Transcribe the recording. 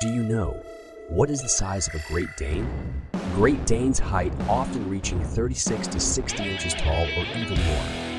Do you know what is the size of a Great Dane? Great Dane's height often reaching 36 to 60 inches tall or even more.